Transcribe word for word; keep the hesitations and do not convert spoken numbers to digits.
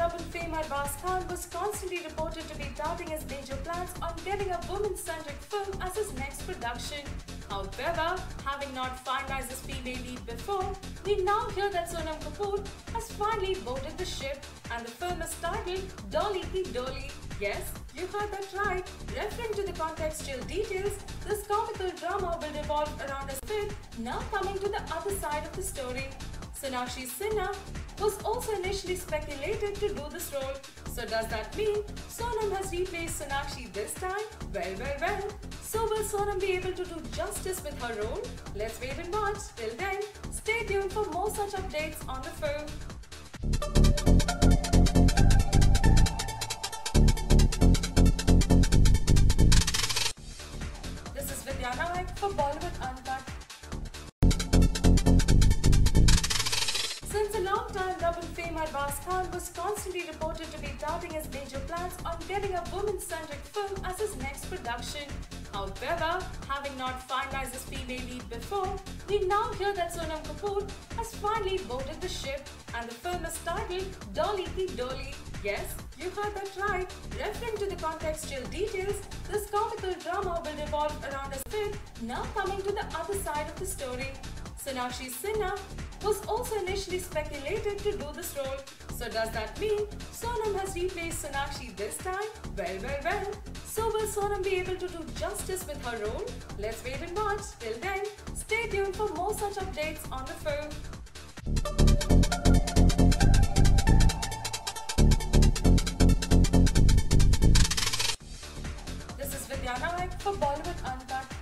double fame Arbaaz Khan was constantly reported to be doubting his major plans on getting a woman-centric film as his next production. However, having not finalized his female lead before, we now hear that Sonam Kapoor has finally boarded the ship and the film is titled Dolly Ki Dolly. Yes, you heard that right. Referring to the contextual details, this comical drama will revolve around a fit now coming to the other side of the story. Sonakshi Sinha was also initially speculated to do this role. So does that mean Sonam has replaced Sonakshi this time? Well, well, well. So will Sonam be able to do justice with her role? Let's wait and watch. Till then, stay tuned for more such updates on the film. This is Vidya Nayak for Bollywood Uncut. Since a long time, double fame Arbaaz Khan was constantly reported to be doubting his major plans on getting a woman-centric film as his next production. However, having not finalized his female lead before, we now hear that Sonam Kapoor has finally boarded the ship and the film is titled Dolly Ki Dolly. Yes, you heard that right. Referring to the contextual details, this comical drama will revolve around a fit now coming to the other side of the story. Sonakshi Sinha was also initially speculated to do this role. So does that mean Sonam has replaced Sonakshi this time? Well, well, well. So will Sonam be able to do justice with her role? Let's wait and watch. Till then, stay tuned for more such updates on the film. This is Vidya Nayak for Bollywood Uncut.